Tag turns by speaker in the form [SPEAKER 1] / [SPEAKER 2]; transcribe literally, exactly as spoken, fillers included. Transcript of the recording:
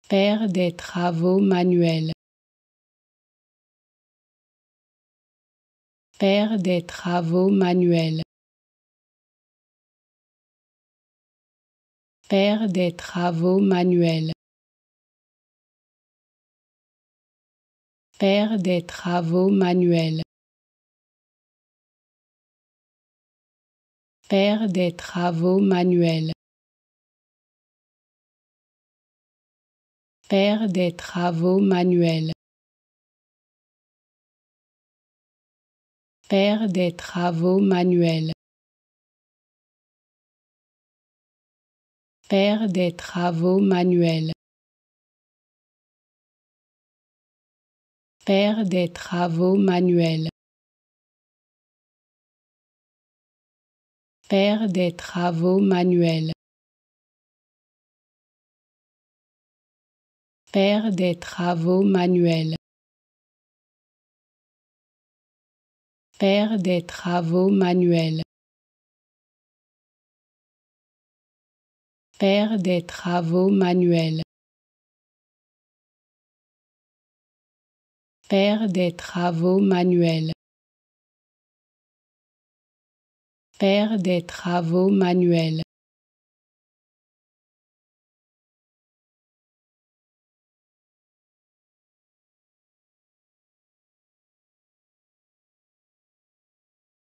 [SPEAKER 1] Faire des travaux manuels. Faire des travaux manuels. Faire des travaux manuels. Faire des travaux manuels. Faire des travaux manuels. Faire des travaux manuels. Faire des travaux manuels. Faire des travaux manuels. Faire des travaux manuels. Faire des travaux manuels. Faire des travaux manuels. Faire des travaux manuels. Faire des travaux manuels. Faire des travaux manuels. Faire des travaux manuels.